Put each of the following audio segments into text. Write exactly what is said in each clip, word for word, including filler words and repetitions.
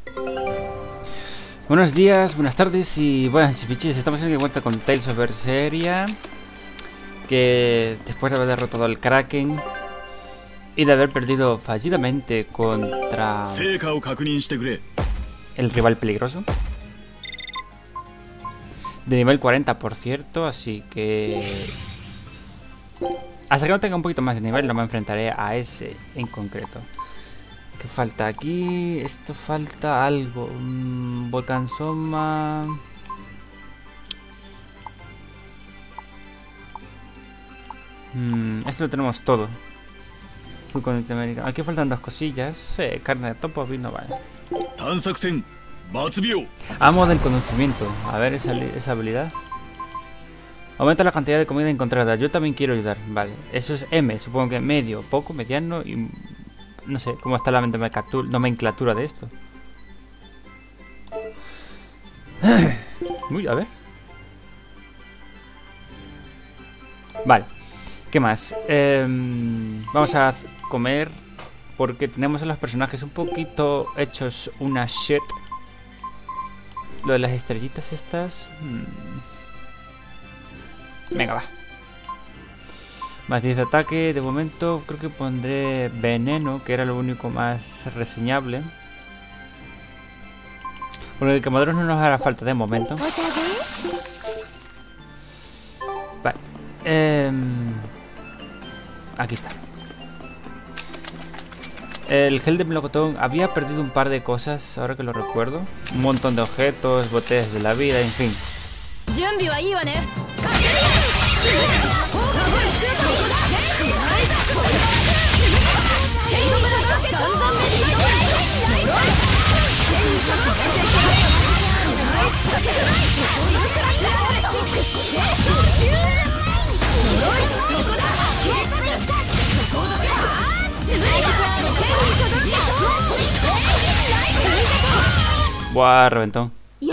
Buenos días, buenas tardes y buenas chipichis. Estamos en vuelta con Tales of Berseria, que después de haber derrotado al Kraken y de haber perdido fallidamente contra el rival peligroso, de nivel cuarenta por cierto, así que hasta que no tenga un poquito más de nivel no me enfrentaré a ese en concreto. ¿Qué falta aquí? Esto falta algo. Mm, Volcán Soma. Mm, esto lo tenemos todo. Aquí faltan dos cosillas. Sí, carne de topo, vino, vale. Amo del conocimiento. A ver esa, esa habilidad. Aumenta la cantidad de comida encontrada. Yo también quiero ayudar. Vale. Eso es M. Supongo que medio, poco, mediano y... no sé cómo está la nomenclatura de esto. Uy, a ver. Vale. ¿Qué más? Eh, vamos a comer porque tenemos a los personajes un poquito hechos una shit. Lo de las estrellitas estas. Hmm. Venga, va. Más diez de ataque, de momento creo que pondré veneno, que era lo único más reseñable. Porque el quemador no nos hará falta de momento. Vale. Eh, aquí está. El gel de melocotón había perdido un par de cosas, ahora que lo recuerdo. Un montón de objetos, botellas de la vida, en fin. Buah, reventón.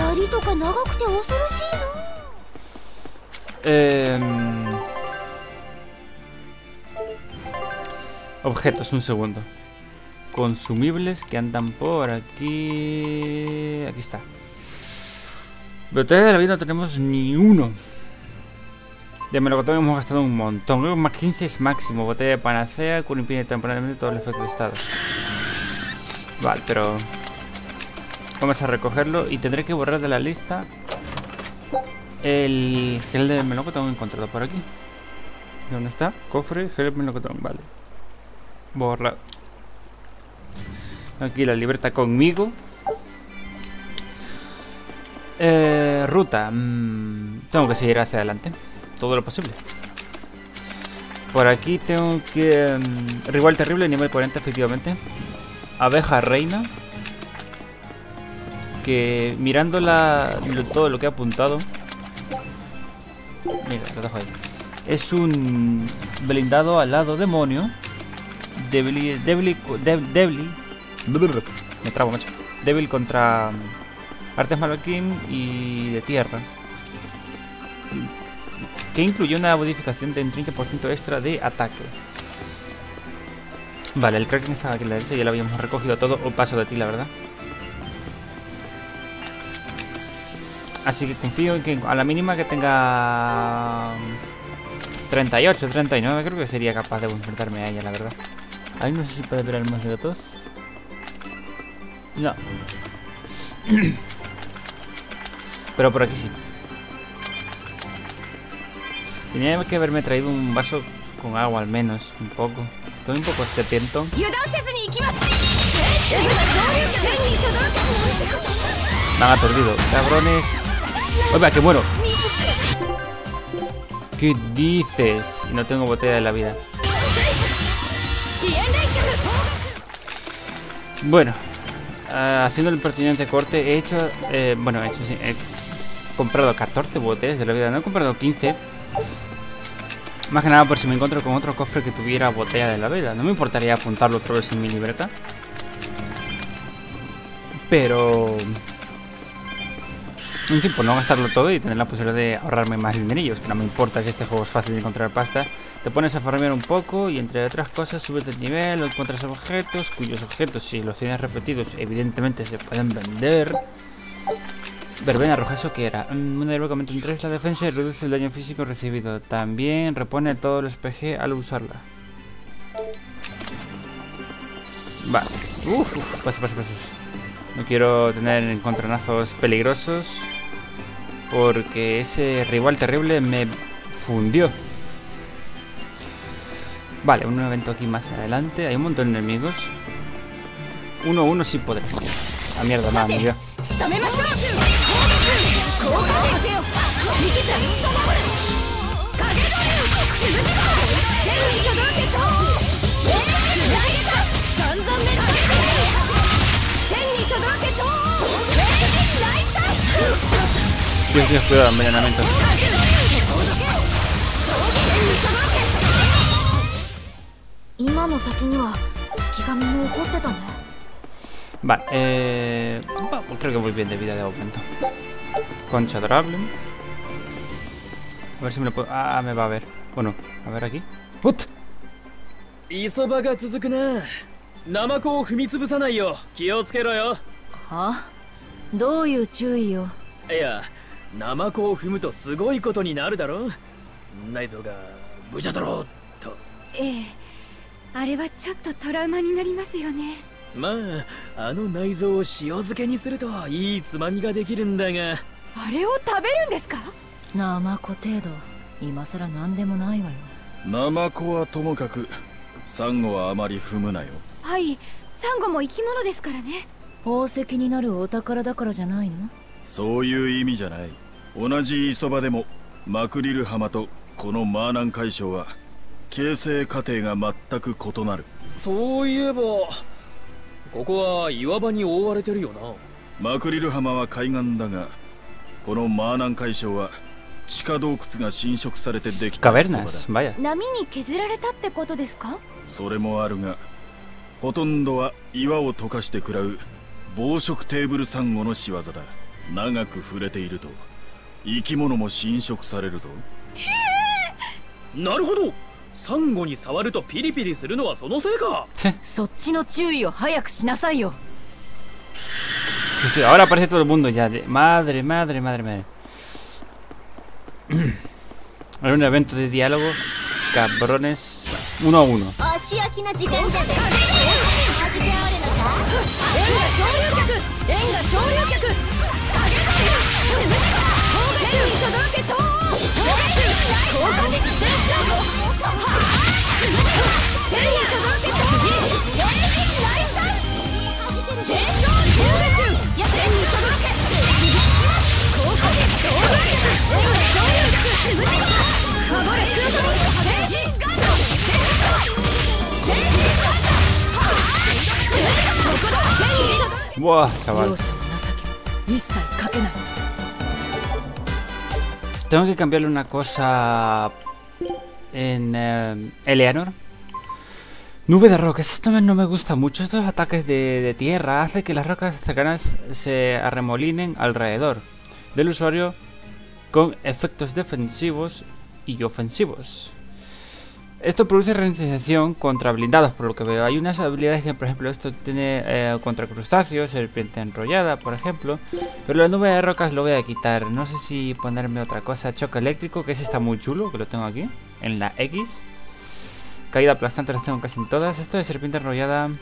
Eh, objetos, un segundo. Consumibles que andan por aquí. Aquí está. Botella de la vida no tenemos ni uno. De melocotón hemos gastado un montón. Creo que más quince es máximo. Botella de panacea, cura impide temporalmente todo el efecto de estado. Vale, pero vamos a recogerlo y tendré que borrar de la lista el gel de melocotón encontrado por aquí. ¿Dónde está? Cofre, gel de melocotón, vale. Borrado. Aquí la libreta conmigo. Eh, ruta. Mm, tengo que seguir hacia adelante. Todo lo posible. Por aquí tengo que... Um, rival terrible, nivel cuarenta, efectivamente. Abeja reina. Que mirando la, todo lo que he apuntado... Mira, lo dejo ahí. Es un blindado al lado demonio. Débil... Débil... Débil... Me trabo, macho. Débil contra artes Malaquín y de tierra. Que incluye una modificación de un treinta por ciento extra de ataque. Vale, el Kraken estaba aquí a la derecha. Ya lo habíamos recogido todo. O paso de ti, la verdad. Así que confío en que a la mínima que tenga treinta y ocho, treinta y nueve, creo que sería capaz de enfrentarme a ella, la verdad. Ahí no sé si puede ver el más de datos. No. Pero por aquí sí. Tenía que haberme traído un vaso con agua al menos, un poco. Estoy un poco sediento. Me han aturdido, cabrones. Oiga, que muero. ¿Qué dices? Y no tengo botella de la vida. Bueno, uh, haciendo el pertinente corte, he hecho, eh, bueno, he hecho, sí, he comprado catorce botellas de la vida, no he comprado quince. Más que nada por si me encuentro con otro cofre que tuviera botella de la vida. No me importaría apuntarlo otra vez en mi libreta. Pero En fin, por no gastarlo todo y tener la posibilidad de ahorrarme más dinerillos, que no me importa que este juego es fácil de encontrar pasta. Te pones a farmear un poco y entre otras cosas subes de nivel, encuentras objetos, cuyos objetos, si los tienes repetidos, evidentemente se pueden vender. Verbena roja, ¿eso qué era? Mm, una hierba que aumenta en tres la defensa y reduce el daño físico recibido. También repone todos los P G al usarla. Vale. Uf, uf, pasa, pasa, pasa. No quiero tener encontronazos peligrosos porque ese rival terrible me fundió. Vale, un evento aquí más adelante. Hay un montón de enemigos. Uno a uno sí podré. La mierda, nada, me dio. Dios, Dios, cuidado, envenenamiento. Vale, eh... bueno, creo que voy bien de vida de momento. Concha adorable. A ver si me lo puedo... Ah, me va a ver. Bueno, a ver aquí. ¡Ut! 磯場が続くな。ナマコを踏み潰さないよ。気をつけろよ。 は？どういう注意よ。 いや、ナマコを踏むとすごいことになるだろ。内臓がブジャだろと。 ええ、あれはちょっとトラウマになりますよね。 まあ、あの内臓を塩漬けにするといいつまみができるんだが。 あれを食べるんですか？ ナマコ程度、今さら何でもないわよ。 ナマコはともかく、サンゴはあまり踏むなよ。 はい、サンゴも生き物ですからね。 宝石になるお宝だからじゃないの？ そういう意味じゃない。同じ磯場でもマクリル浜とこのマーナン海礁は形成過程が全く異なる。 そういえばここは岩場に覆われてるよな。 マクリル浜は海岸だが、このマーナン海礁は地下洞窟が侵食されてできた磯場だ。 波に削られたってことですか？ それもあるが、ほとんどは岩を溶かして食らう暴食テーブルサンゴの仕業だ。長く触れていると生き物も侵食されるぞ。 へえ、なるほど。サンゴに触るとピリピリするのはそのせいか。 そっちの注意を早くしなさいよ。 Ahora aparece todo el mundo ya. De... Madre, madre, madre, madre. Era un evento de diálogo. Cabrones. Uno a uno. Buah, chaval. Tengo que cambiarle una cosa en eh, Eleanor. Nube de rocas. Esto no me gusta mucho. Estos ataques de, de tierra hacen que las rocas cercanas se arremolinen alrededor del usuario con efectos defensivos y ofensivos. Esto produce ralentización contra blindados, por lo que veo. Hay unas habilidades que, por ejemplo, esto tiene eh, contra crustáceos, serpiente enrollada, por ejemplo. Pero la nube de rocas lo voy a quitar. No sé si ponerme otra cosa. Choque eléctrico, que ese está muy chulo, que lo tengo aquí, en la X. Caída aplastante las tengo casi en todas. Esto de serpiente enrollada...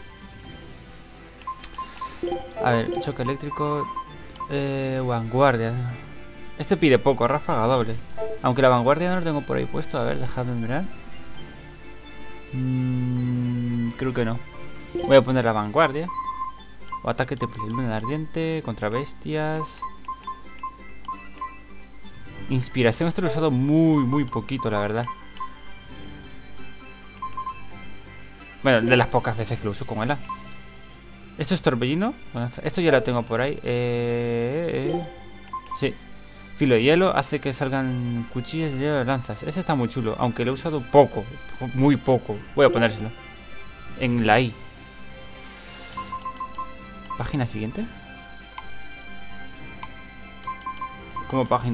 A ver, choque eléctrico... Eh, vanguardia. Este pide poco, ráfaga doble. Aunque la vanguardia no lo tengo por ahí puesto. A ver, dejadme mirar. Mm, creo que no. Voy a poner la vanguardia. O ataque temple, luna ardiente, contra bestias. Inspiración, esto lo he usado muy, muy poquito, la verdad. Bueno, de las pocas veces que lo uso con el A. Esto es torbellino. Esto ya lo tengo por ahí. Eh, eh, sí. Filo de hielo hace que salgan cuchillas de hielo de lanzas. Este está muy chulo, aunque lo he usado poco. Muy poco. Voy a ponérselo. En la I. Página siguiente. Como página.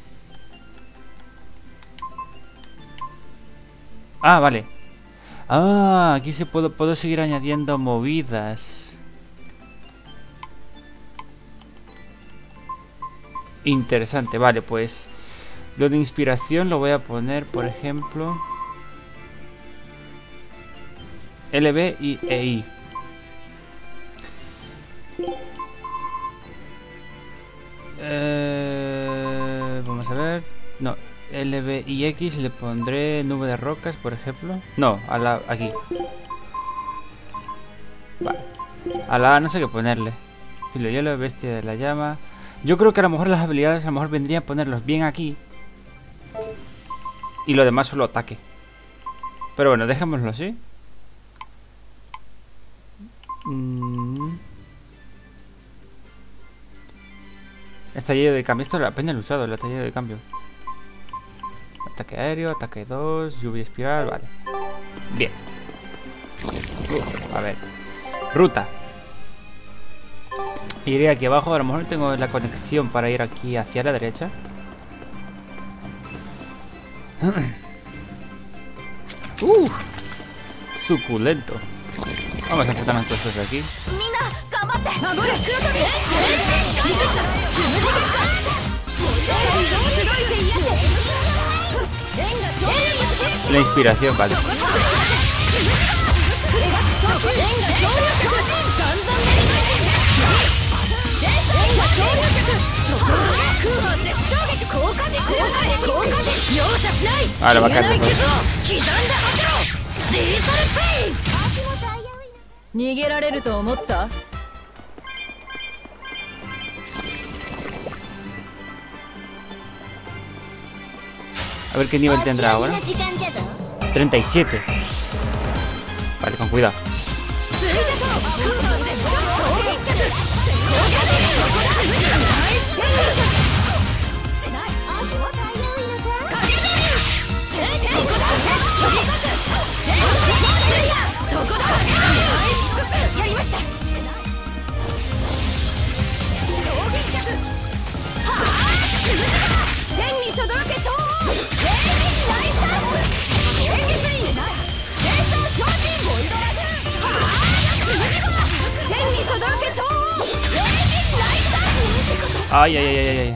Ah, vale. Ah, aquí se puedo, puedo seguir añadiendo movidas. Interesante, vale, pues lo de inspiración lo voy a poner, por ejemplo, L B y E I. Eh, vamos a ver. No, L B y X le pondré nube de rocas, por ejemplo. No, a la aquí. Vale. A la A no sé qué ponerle. Filo hielo, bestia de la llama. Yo creo que a lo mejor las habilidades a lo mejor vendrían a ponerlos bien aquí. Y lo demás solo ataque. Pero bueno, dejémoslo así. Mm. Estallido de cambio. Esto es apenas lo he usado, el estallido de cambio. Ataque aéreo, ataque dos, lluvia espiral, vale. Bien. Uh, a ver. Ruta. Iré aquí abajo, a lo mejor tengo la conexión para ir aquí hacia la derecha. Uh, suculento. Vamos a enfrentarnos todos estos de aquí. La inspiración, vale. Ahora va a caer después. A ver qué nivel tendrá ahora. treinta y siete. Vale, con cuidado. Ay, ay, ay, ay, ay.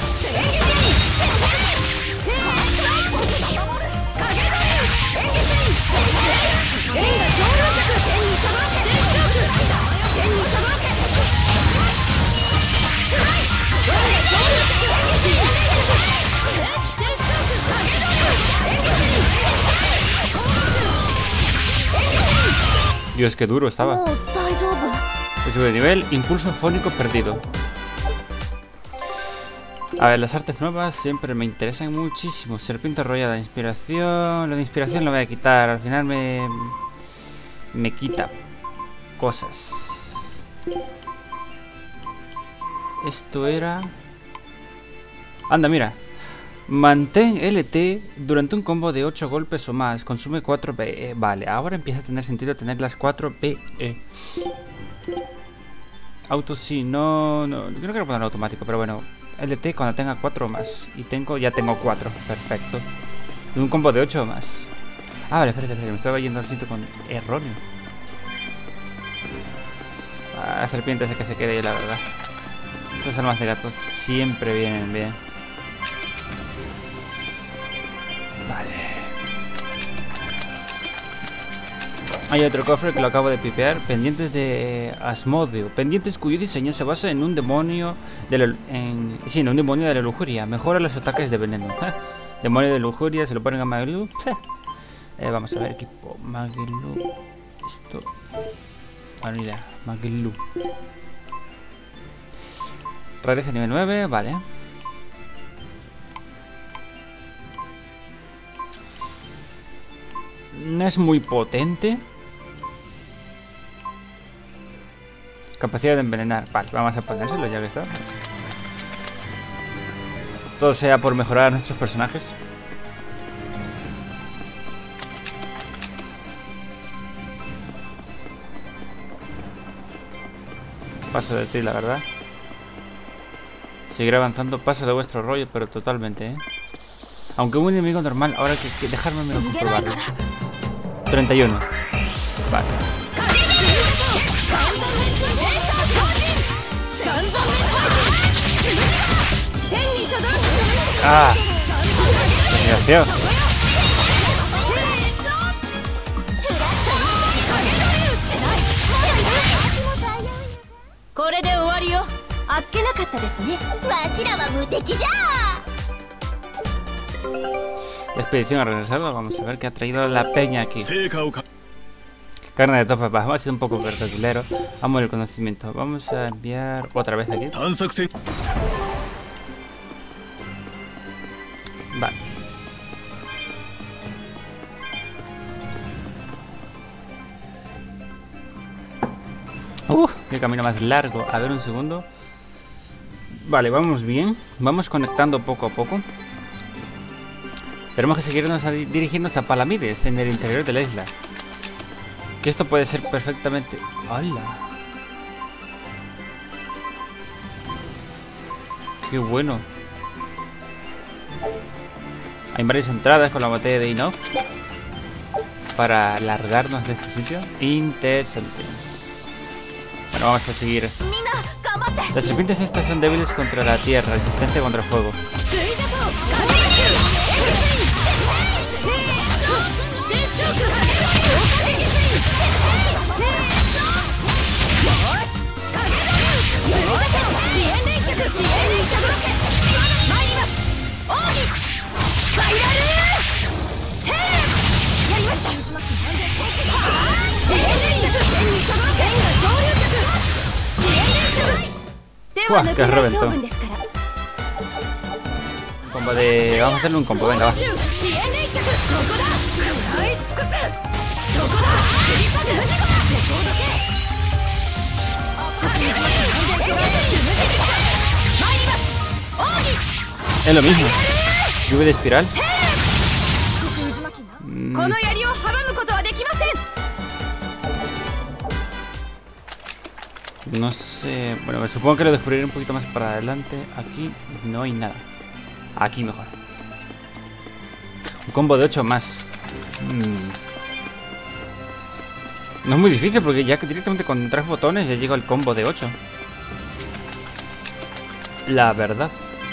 Dios, qué duro estaba. Se sube de nivel, impulso fónico perdido. A ver, las artes nuevas siempre me interesan muchísimo. Serpiente arrollada, inspiración. Lo de inspiración lo voy a quitar. Al final me... Me quita cosas. Esto era... Anda, mira. Mantén L T durante un combo de ocho golpes o más. Consume cuatro P E. Vale, ahora empieza a tener sentido tener las cuatro P E. Auto sí, no, no... Yo no quiero ponerlo automático, pero bueno... L T cuando tenga cuatro o más. Y tengo, ya tengo cuatro. Perfecto. Y un combo de ocho o más. Ah, vale, espérate, espérate. Me estaba yendo al sitio con erróneo. Ah, la serpiente esa que se quede ahí, la verdad. Estas armas de gatos siempre vienen bien. Vale. Hay otro cofre que lo acabo de pipear. Pendientes de Asmodeo. Pendientes cuyo diseño se basa en un demonio de la, en, sí, en un demonio de la lujuria. Mejora los ataques de veneno. Demonio de lujuria, se lo ponen a Magilu. Eh, vamos a ver, equipo. Magilu. Esto. Ah, mira, Magilu. Rareza nivel nueve, vale. No es muy potente. Capacidad de envenenar. Vale, vamos a ponérselo ya que está. Todo sea por mejorar a nuestros personajes. Paso de ti, la verdad. Seguir avanzando, paso de vuestro rollo, pero totalmente, ¿eh? Aunque un enemigo normal, ahora que, que dejarme menos comprobarlo. treinta y uno. Vale. ¡Ah! ¡Desgraciado! これで終わりよ。あっけなかったですね。わしらは無敵じゃ。 La expedición ha regresado. Vamos a ver qué ha traído la peña aquí. Carne de tofa. Va a ser un poco verdadero. Vamos el conocimiento. Vamos a enviar otra vez aquí. Vale. Uf, qué camino más largo. A ver un segundo. Vale, vamos bien. Vamos conectando poco a poco. Tenemos que seguirnos a dirigiéndonos a Palamides, en el interior de la isla. Que esto puede ser perfectamente... ¡Hala! ¡Qué bueno! Hay varias entradas con la botella de Inoff para largarnos de este sitio. Interesante. Bueno, vamos a seguir. Las serpientes estas son débiles contra la tierra, resistentes contra el fuego. ¡Fua! Que reventó. Combo de... Vamos a hacerle un combo, venga, va. Es lo mismo. Lluvia de espiral. Mm. No sé... Bueno, me supongo que lo descubriré un poquito más para adelante. Aquí no hay nada. Aquí mejor. Un combo de ocho más. Mm. No es muy difícil porque ya que directamente con tres botones ya llega el combo de ocho. La verdad.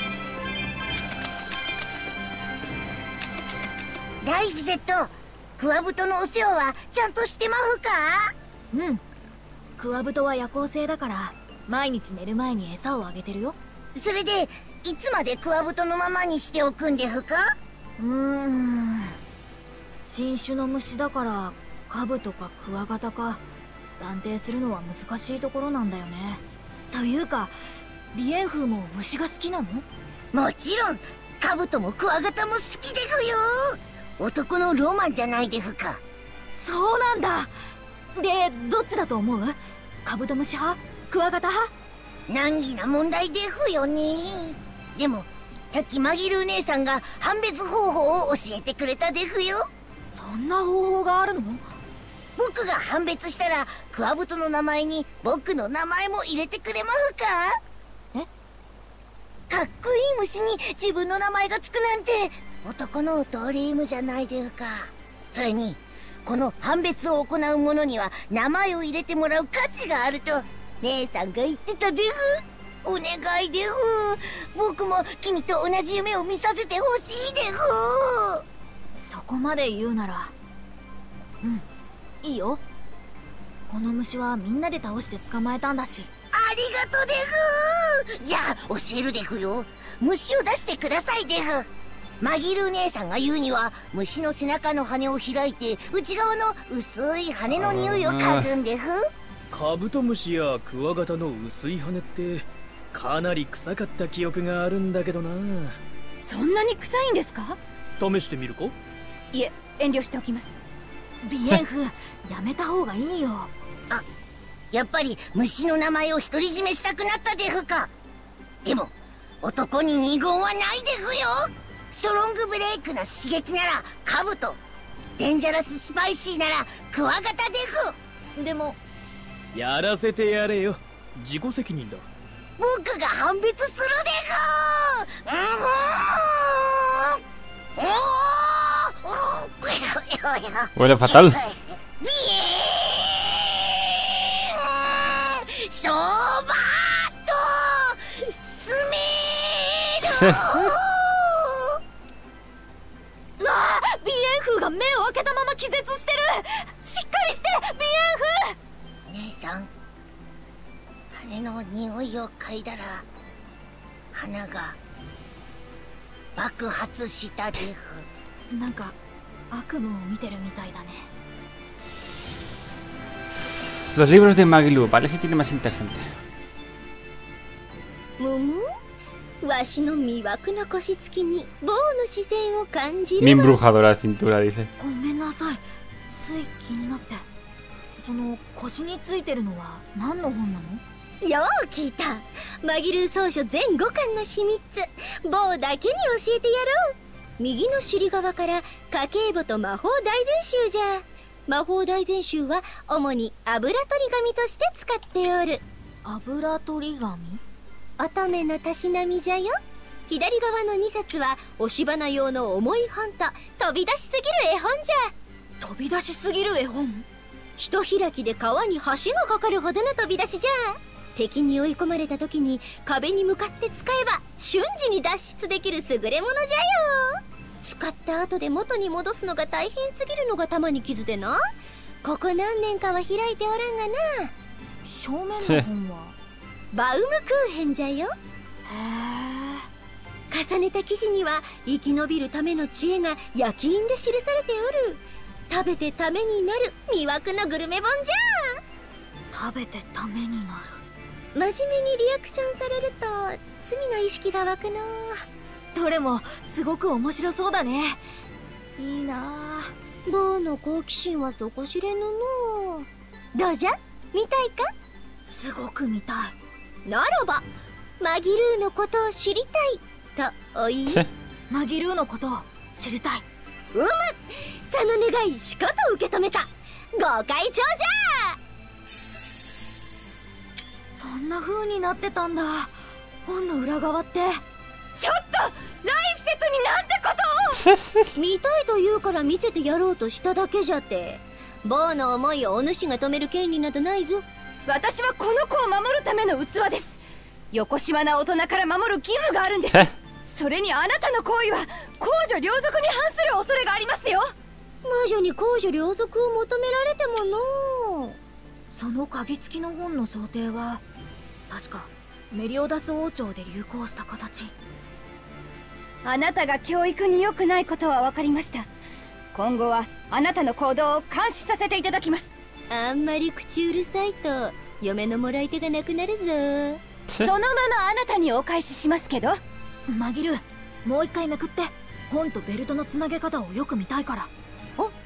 Life Z、クワブトのお世話はちゃんとしてまうか？ うん。クワブトは夜行性だから毎日寝る前に餌をあげてるよ。 それでいつまでクワブトのままにしておくんでふか？ うーん。新種の虫だからカブとかクワガタか断定するのは難しいところなんだよね。というか、リエンフーも虫が好きなの？ もちろん、カブトもクワガタも好きでふよ。男のロマンじゃないでふか。 そうなんだ。で、どっちだと思う？カブトムシ派？クワガタ派？ 難儀な問題でふよね。でも、さっきマギルー姉さんが判別方法を教えてくれたでふよ。 そんな方法があるの？ 僕が判別したらクワブトの名前に僕の名前も入れてくれまふか？ え？ かっこいい虫に自分の名前がつくなんて男のドリームじゃないでふか。それにこの判別を行う者には名前を入れてもらう価値があると姉さんが言ってたでふ。お願いでふ。僕も君と同じ夢を見させてほしいでふ。 そこまで言うなら、うん、いいよ。この虫はみんなで倒して捕まえたんだし。 ありがとでふ。じゃあ教えるでふよ。虫を出してくださいでふ。マギルー姉さんが言うには虫の背中の羽を開いて内側の薄い羽の匂いを嗅ぐんでふ。 カブトムシやクワガタの薄い羽ってかなり臭かった記憶があるんだけどな。 そんなに臭いんですか？ 試してみるか？ いえ、遠慮しておきます。 ビエンフやめた方がいいよ。 あ、やっぱり虫の名前を独り占めしたくなったでふか。でも男に二言はないでふよ。ストロングブレイクな刺激ならカブト、デンジャラススパイシーならクワガタでふ。 でもやらせてやれよ。自己責任だ。 僕が判別するでご。うん、おー、 Huele fatal. ビエーン、そばとスメール。 なあ、ビエンフーが目を開けたまま気絶してる。しっかりしてビエンフー。 姉さん、羽の匂いを嗅いだら花が爆発したでふ。 なんか悪夢を見てるみたいだね。 Los libros de Magilu, vale, si tiene más interesante. むむ、わしの魅惑な腰つきに棒の視線を感じる。 Mi embrujadora cintura, dice. ごめんなさい、つい気になって。その腰についてるのは何の本なの？ よう聞いた。マギルー総書全ごかんの秘密、棒だけに教えてやろう。右の尻側から家計簿と魔法大全集じゃ。魔法大全集は主に油取り紙として使っておる。 油取り紙？ 乙女のたしなみじゃよ。左側のにさつは押し花用の重い本と飛び出しすぎる絵本じゃ。 飛び出しすぎる絵本？ 一開きで川に橋がかかるほどの飛び出しじゃ。敵に追い込まれた時に壁に向かって使えば瞬時に脱出できる優れものじゃよ。使った後で元に戻すのが大変すぎるのが玉に傷でな。ここ何年かは開いておらんがな。 正面の本はバウムクーヘンじゃよ。 へえ。重ねた生地には生き延びるための知恵が焼き印で記されておる。食べてためになる魅惑のグルメ本じゃ。 食べてためになる。 真面目にリアクションされると罪の意識が湧くの。 どれもすごく面白そうだね。いいな。 棒の好奇心は底知れぬの。どうじゃ、見たいか？ すごく見たい。ならばマギルーのことを知りたいとお言い。 マギルーのことを知りたい。 うむ、その願いしかと受け止めた。ご会長じゃ。 そんな風になってたんだ、本の裏側って。 ちょっとライフセットになんてことを見たいと言うから見せてやろうとしただけじゃって。棒の思いをお主が止める権利などないぞ。 私はこの子を守るための器です。よこしまな大人から守る義務があるんです。それにあなたの行為は公序良俗に反する恐れがありますよ。 魔女に公序良俗を求められてもの。 その鍵付きの本の想定は確かメリオダス王朝で流行した形。 あなたが教育に良くないことは分かりました。今後はあなたの行動を監視させていただきます。 あんまり口うるさいと嫁のもらい手がなくなるぞ。 そのままあなたにお返ししますけど。 マギル、もう一回めくって。本とベルトのつなげ方をよく見たいから。あ、はい。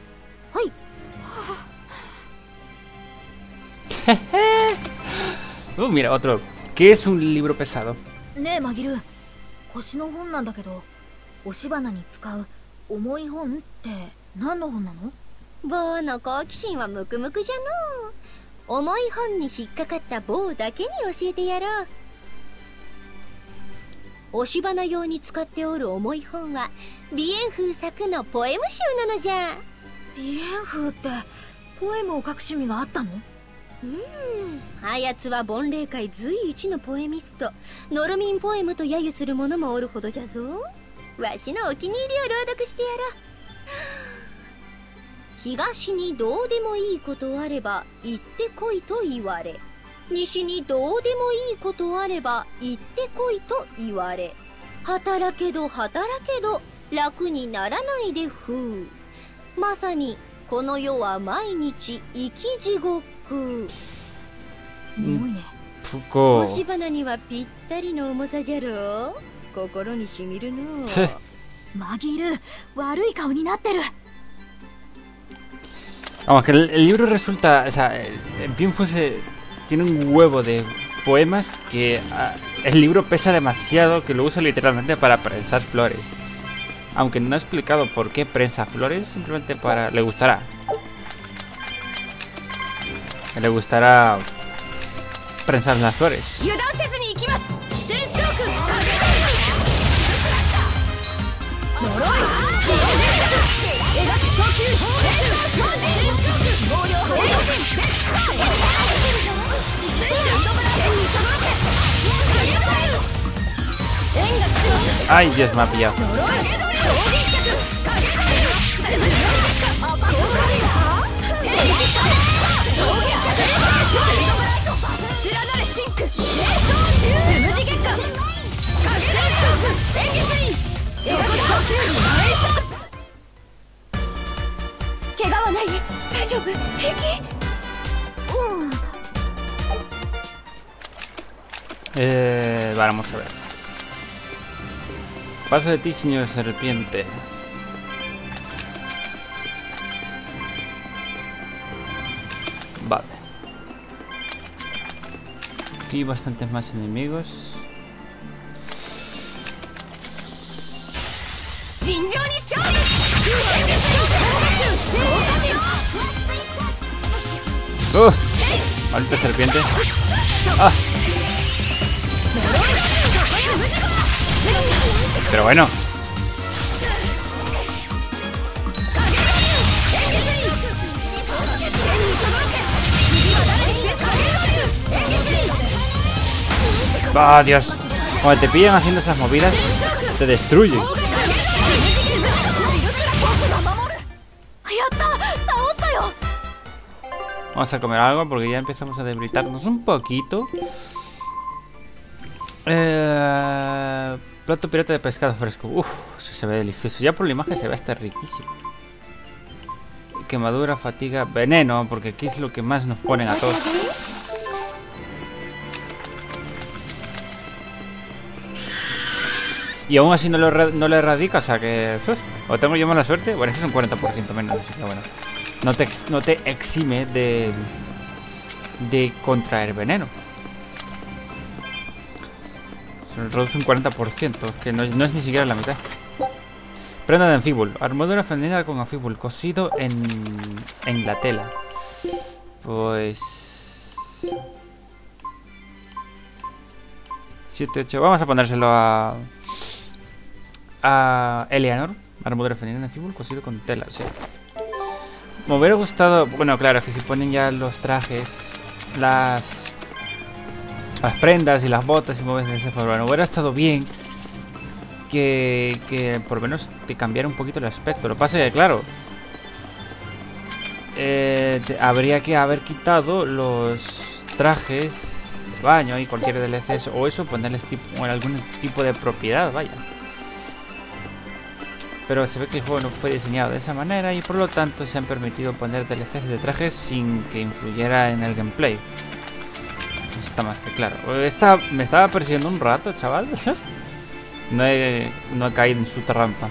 Oh, mira, otro. ¿Qué es un libro pesado? ねえマギル、腰の本なんだけど、押し花に使う重い本って何の本なの？ 棒の好奇心はムクムクじゃの。重い本に引っかかった棒だけに教えてやろう。押し花用に使っておる重い本はビエンフー作のポエム集なのじゃ。 ビエンフーってポエムを書く趣味があったの？ うん、あやつは盆霊界随一のポエミスト。ノルミンポエムと揶揄する者もおるほどじゃぞ。わしのお気に入りを朗読してやろう。東にどうでもいいことあれば行ってこいと言われ、西にどうでもいいことあれば行ってこいと言われ、働けど働けど楽にならないでふう。まさにこの世は毎日生き地獄。 重いね。 poco. 押し花にはぴったりの重さじゃろ。心にしみるの。 マギル、悪い顔になってる。 Vamos, que el, el libro resulta, o sea, Bien Fuse tiene un huevo de poemas que uh, el libro pesa demasiado, que lo usa literalmente para prensar flores. Aunque no ha explicado por qué prensa flores, simplemente para... le gustará. Le gustará prensar las flores. Ay, Dios, me ha pillado. Eh, vale, vamos a ver. Paso de ti, señor serpiente. Vale. Aquí hay bastantes más enemigos. ¡Uh! Maldita serpiente. ¡Ah! Pero bueno. ¡Ah, Dios! Cuando te pillan haciendo esas movidas, te destruyen. Vamos a comer algo porque ya empezamos a debilitarnos un poquito. Eh, plato pirata de pescado fresco. Uff, eso se ve delicioso. Ya por la imagen se ve hasta riquísimo. Quemadura, fatiga, veneno, porque aquí es lo que más nos ponen a todos. Y aún así no lo, no lo erradica, o sea que... Uf, o tengo yo mala suerte. Bueno, eso es un cuarenta por ciento menos, así que bueno. No te, no te exime de... de contraer veneno. Se reduce un cuarenta por ciento, que no, no es ni siquiera la mitad. Prenda de anfíbul. Armadura femenina con anfíbul cosido en, en la tela. Pues... siete, ocho... Vamos a ponérselo a... a Eleanor. Armadura femenina en anfíbul cosido con tela, sí. Me hubiera gustado... Bueno, claro, es que si ponen ya los trajes, las... las prendas y las botas y mueves de ese forma, hubiera estado bien que, que por lo menos te cambiara un poquito el aspecto. Lo que pasa es que, claro, eh, te, habría que haber quitado los trajes de baño y cualquier D L C o eso, ponerles tipo, algún tipo de propiedad, vaya. Pero se ve que el juego no fue diseñado de esa manera y por lo tanto se han permitido poner D L Cs de trajes sin que influyera en el gameplay. Está más que claro. Esta me estaba persiguiendo un rato, chaval. No he, no he caído en su trampa.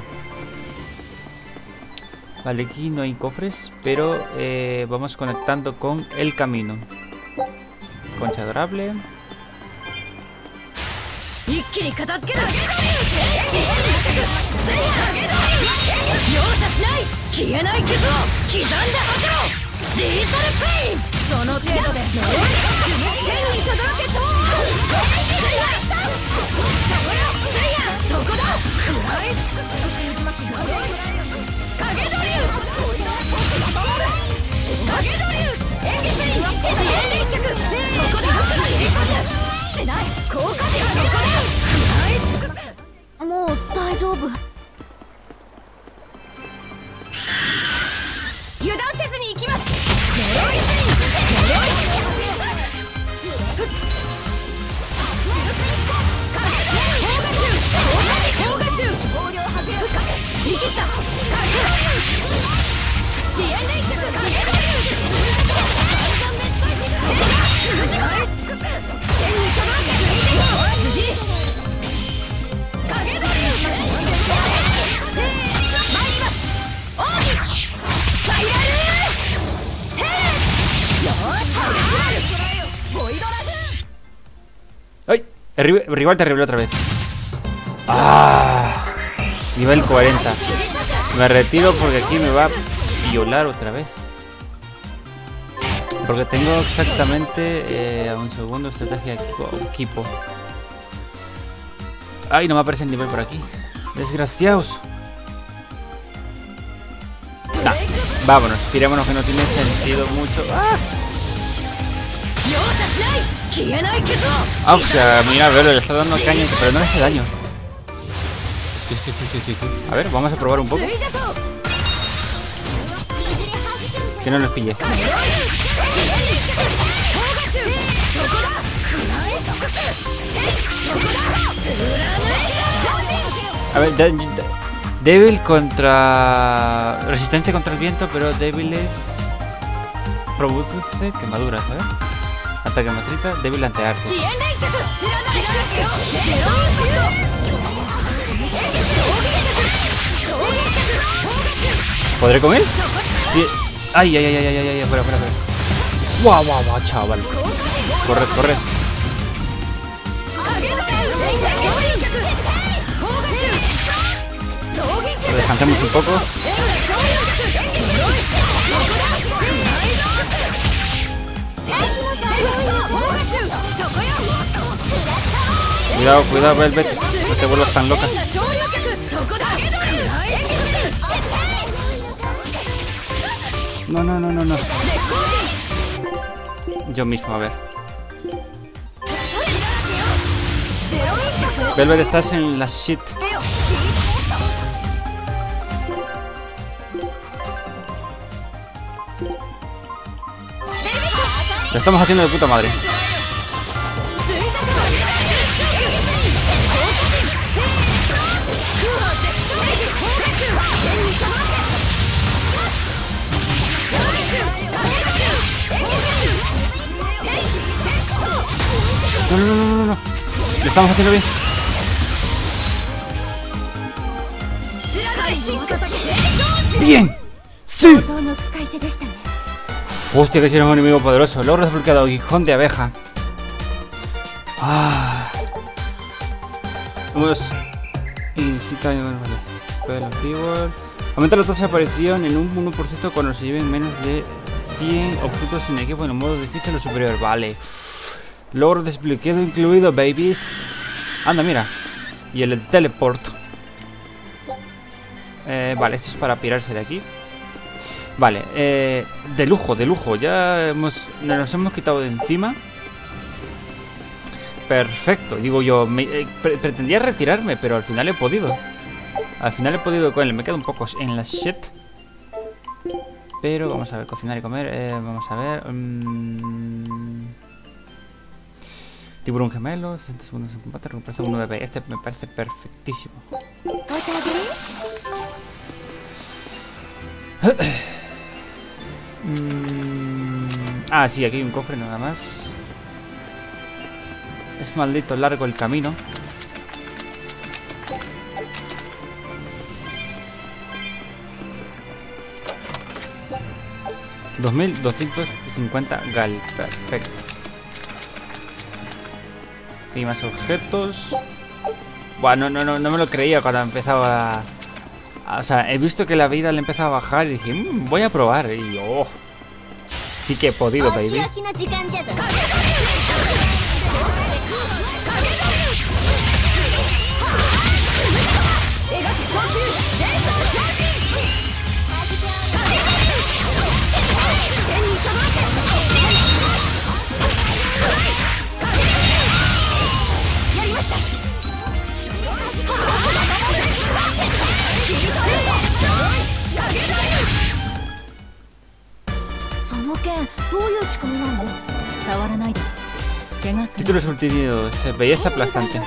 Vale, aquí no hay cofres, pero eh, vamos conectando con el camino. Concha adorable. ¡Ay! El rival terrible otra vez. ¡Ah! Nivel cuarenta. Me retiro porque aquí me va a violar otra vez. Porque tengo exactamente eh, un segundo estrategia equipo, equipo. ¡Ay! No me aparece el nivel por aquí. Desgraciados. Nah, vámonos, tirémonos que no tiene sentido mucho. ¡Ah! Ah, o sea, mira, a ver, le está dando caña, pero no le hace daño. A ver, vamos a probar un poco. Que no nos pille. A ver, de, de, débil contra... Resistencia contra el viento, pero débil es... Produce quemaduras, ¿sabes? Ataque matrita, débil ante arte. ¿Podré con él? Sí. Ay, ay, ay, ay, ay, ay, ay, fuera, fuera, fuera. Guau, guau, guau, chaval. Corred, corred. Descansemos un poco. Cuidado, cuidado, Velvet. No te vuelvas tan loca. No, no, no, no, no. Yo mismo, a ver. Velvet, estás en la shit. Lo estamos haciendo de puta madre. No, no, no, no, no. Lo estamos haciendo bien. ¡Bien! ¡Sí! Hostia, que si eres un enemigo poderoso. Logro desbloqueado, aguijón de abeja. Ah. Vamos. Incita. Aumenta la tasa de aparición en un uno por ciento cuando se lleven menos de cien objetos sin equipo en el modo difícil o superior. Vale. Logro desbloqueado incluido, babies. Anda, mira. Y el teleport. Eh, vale, esto es para pirarse de aquí. Vale, eh, de lujo, de lujo. Ya hemos, nos hemos quitado de encima. Perfecto. Digo yo, me, eh, pre pretendía retirarme, pero al final he podido. Al final he podido con él. Me quedo un poco en la shit. Pero vamos a ver, cocinar y comer. Eh, vamos a ver. Um, tiburón gemelo, sesenta segundos en combate, recuperación uno de B. Este me parece perfectísimo. Mm, ah, sí, aquí hay un cofre nada más. Es maldito largo el camino. dos mil doscientos cincuenta gal. Perfecto. Y más objetos. Buah, no, no, no, no me lo creía cuando empezaba a... O sea, he visto que la vida le empezaba a bajar y dije, mmm, voy a probar. Y oh, sí que he podido, baby. Títulos obtenidos, belleza aplastante.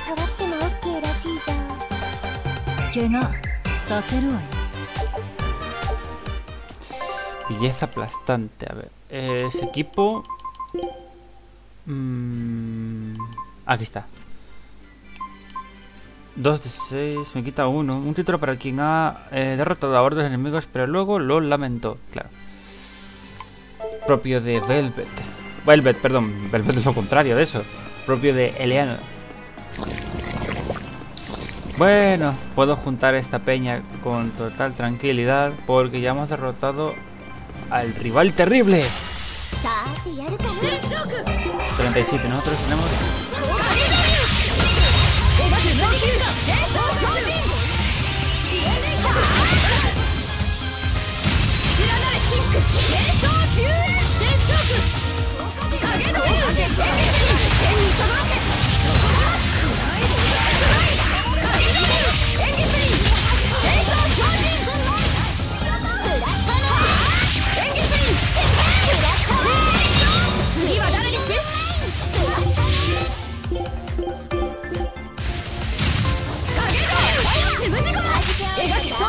Belleza aplastante, a ver. Es equipo. Mm, aquí está. dos de seis, me quita uno. Un título para quien ha eh, derrotado a hordas de enemigos, pero luego lo lamentó. Claro. Propio de Velvet. Velvet, perdón. Velvet es lo contrario de eso. Propio de Eleanor. Bueno, puedo juntar esta peña con total tranquilidad porque ya hemos derrotado al rival terrible. treinta y siete, nosotros tenemos...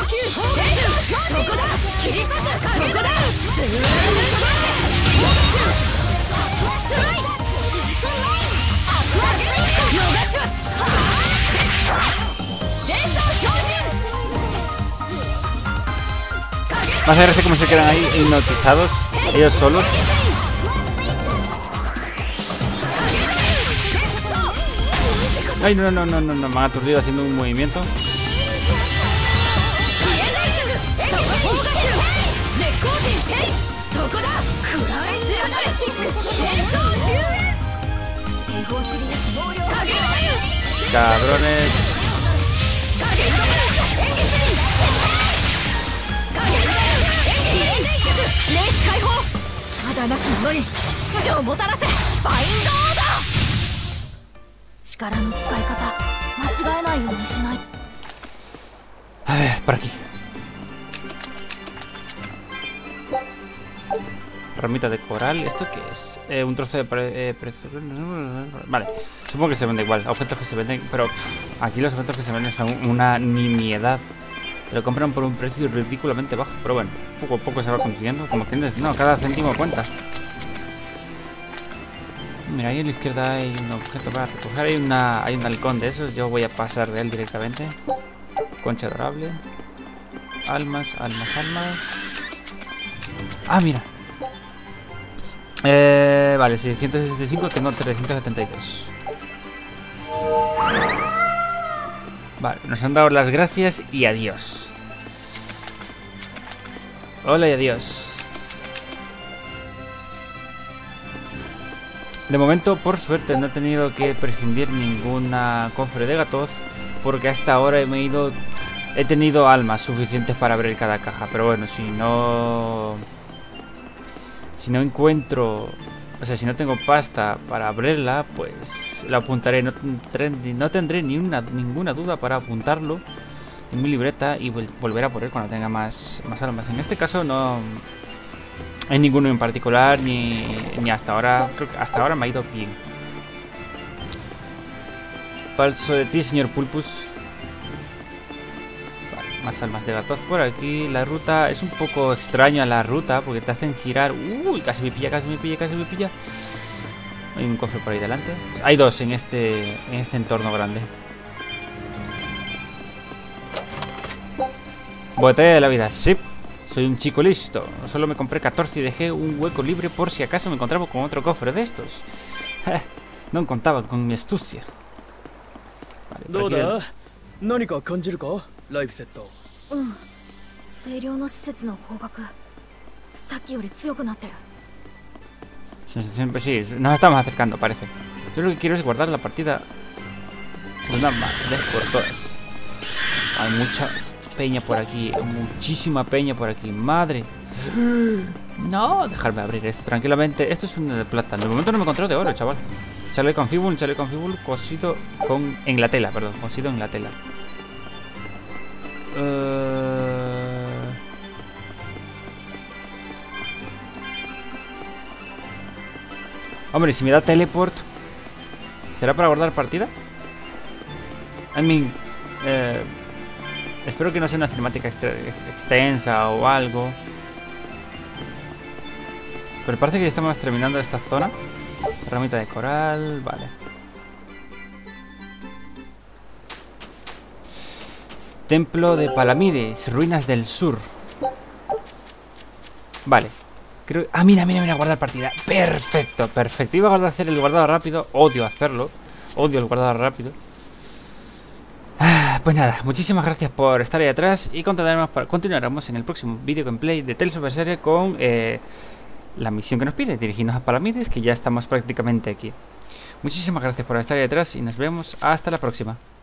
Más a ver cómo se quedan ahí hipnotizados, ellos solos. Ay, no, no, no, no, no, me han aturdido haciendo un movimiento. Cabrones. A ver, por aquí. Ramita de coral. ¿Esto qué es? Eh, un trozo de pre eh, pre Vale, supongo que se vende igual. Objetos que se venden, pero pff, aquí los objetos que se venden son una nimiedad. Te lo compran por un precio ridículamente bajo. Pero bueno, poco a poco se va consiguiendo. Como que no, cada céntimo cuenta. Mira, ahí a la izquierda hay un objeto para recoger. Hay una, hay un halcón de esos. Yo voy a pasar de él directamente. Concha adorable. Almas, almas, almas. Ah, mira. Eh, vale, seiscientos sesenta y cinco. Tengo trescientos setenta y dos. Vale, nos han dado las gracias y adiós. Hola y adiós. De momento, por suerte, no he tenido que prescindir ninguna cofre de gatos, porque hasta ahora me he ido, he tenido almas suficientes para abrir cada caja. Pero bueno, si no, si no encuentro, o sea, si no tengo pasta para abrirla, pues la apuntaré. No tendré, no tendré ni una, ninguna duda para apuntarlo en mi libreta y vol volver a por él cuando tenga más, más almas. En este caso no hay ninguno en particular, ni, ni hasta ahora. Creo que hasta ahora me ha ido bien. Paso de ti, señor Pulpus. Vale, más almas de gatos por aquí. La ruta es un poco extraña, la ruta, porque te hacen girar. Uy, casi me pilla, casi me pilla, casi me pilla. Hay un cofre por ahí delante. Hay dos en este, en este entorno grande. Botella de la vida, sí. Soy un chico listo. Solo me compré catorce y dejé un hueco libre por si acaso me encontraba con otro cofre de estos. No contaba con mi astucia. Vale, por aquí el... 何か感じるかライフセット。 うん。清涼の施設の方角、さっきより強くなってる。 Siempre sí, nos estamos acercando, parece. Yo lo que quiero es guardar la partida de una vez por todas. Hay mucha peña por aquí, muchísima peña por aquí, madre. No, dejarme abrir esto tranquilamente. Esto es un de plata. De momento no me encontré de oro, chaval. Chaleco confibul, chaleco confibul, cosido con en la tela, perdón, cosido en la tela. Uh... Hombre, si me da teleport, ¿será para guardar partida? I mean, eh, espero que no sea una cinemática extensa o algo. Pero parece que ya estamos terminando esta zona. Ramita de coral, vale. Templo de Palamides, ruinas del sur. Vale. Creo... Ah, mira, mira, mira, guardar partida. Perfecto, perfecto. Iba a hacer el guardado rápido. Odio hacerlo. Odio el guardado rápido. Ah, pues nada, muchísimas gracias por estar ahí atrás. Y continuaremos, continuaremos en el próximo video gameplay de Tales of Berseria con eh, la misión que nos pide, dirigirnos a Palamides, que ya estamos prácticamente aquí. Muchísimas gracias por estar ahí atrás y nos vemos hasta la próxima.